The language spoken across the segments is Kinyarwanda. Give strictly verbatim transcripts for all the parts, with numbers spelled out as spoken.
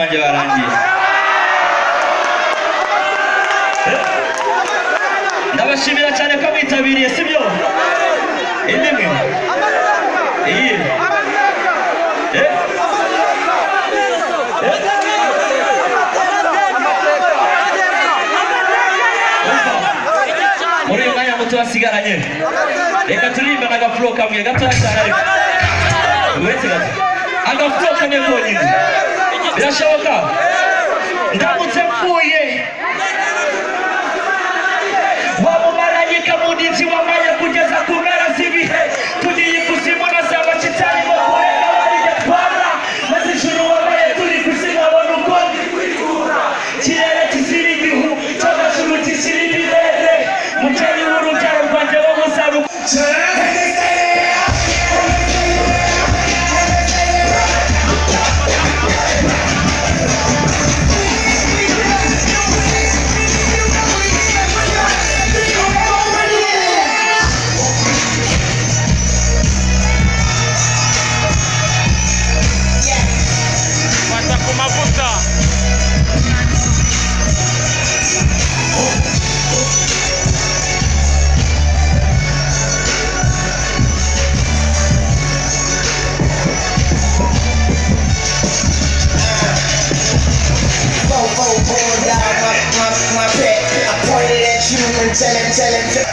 banjye barangiye. Ndabashimira cyane ko mwitabiriye sibyo? Indi mwe? Iyi. Eh? Muri uyu mwanya muto wasigaranye reka turirimba n'agafuro kamwe gatoya cyane ariko uretse gato agafuro kamwe konyine birashoboka ndamutse mpfuye wamumarayika munsi wambaye kugeza ku mpera z'ibihe tugiye ikuzimu na za bashitani bo kurega barijyatwara maze ijuru wambaye turi kuzibabona uko ndi kwikura kirere kizira igihu cy'amashuru kizira ibirere mutari w'urubyaro rwanjye wo muzaruka Tell him, tell him, tell him.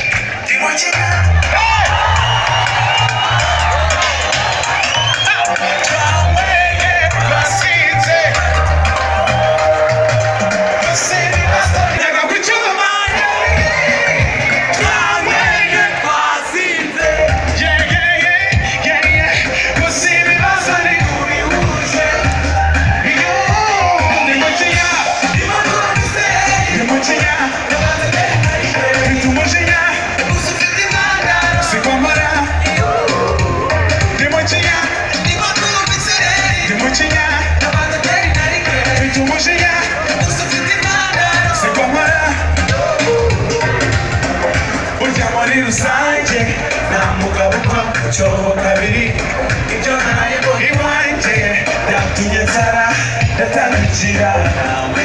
Chobo kabiri ibyo nayebo iwanje yatumye tsara datangikira nawe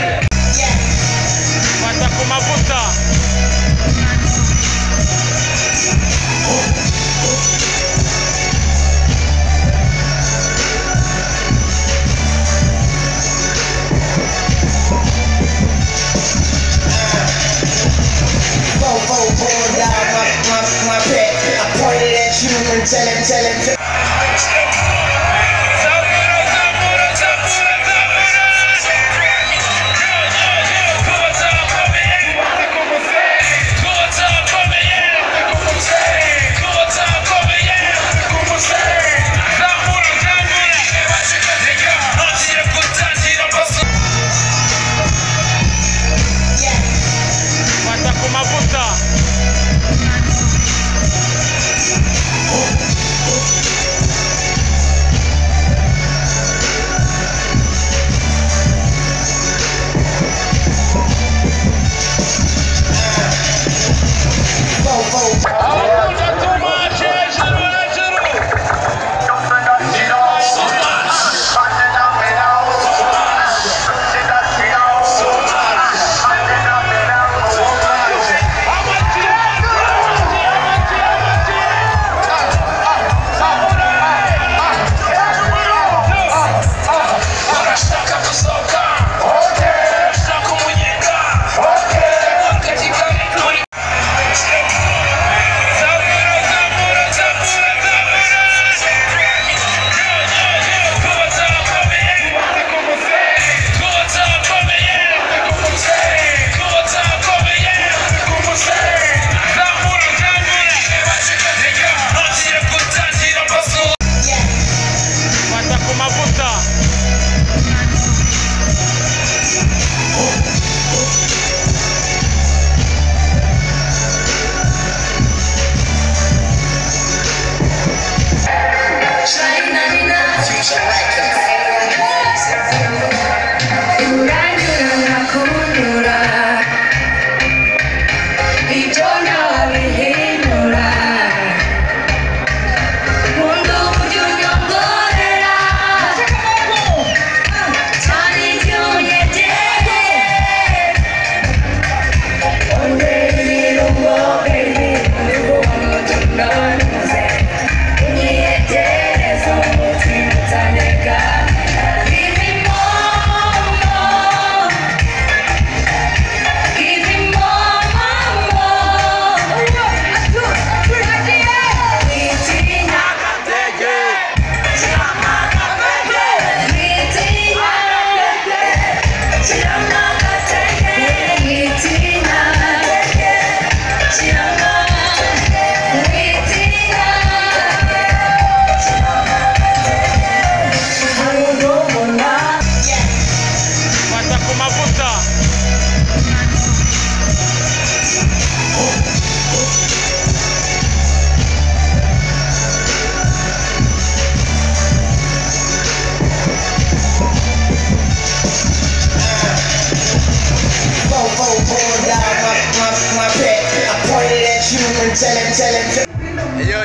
fata ku mavuta Tell him, tell him, tell him. Oh, oh.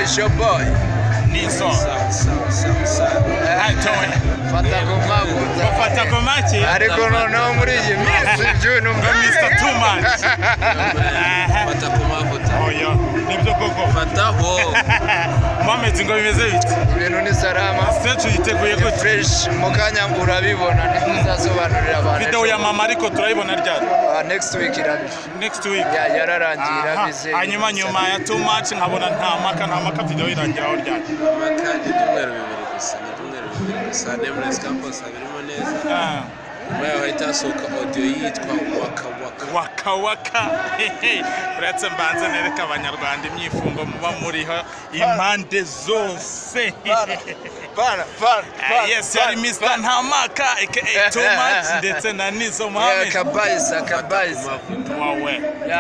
It's your boy. Niso. Hi Tony. Fata kumavuta. Bafata kumaki. Ariko noneho muri iyi minsi ibyo numva Mister Too Much. Fata kumavuta. Oya, nibyo koko. Fata ho. Mohamed ngo bimeze bite? ibintu ni salama. Stage yiteguye gute? Fresh mukanya urabibona ntizasobanurira abantu. Video ya mama ariko turayibona ryari? Next week irabije. Next week. Ya yararangira bize. Hanyuma nyuma ya Too Much nkabona nta maka nta maka video irangiraho ryari? Maka ni numero bibiri gusa, ni numero bibiri gusa. Nameless Campus abirimo neza. Ah. Bayo hahita soka audio yitwa Waka Waka. Waka Waka. Uretse mbanze nereka abanyarwanda imyifungo muba muriho impande zose. Para para. Yes, yari Mister Ntamaka aka Too Much ndetse na Nizo Mohamed. Kabaisa kabaisa. Wawe.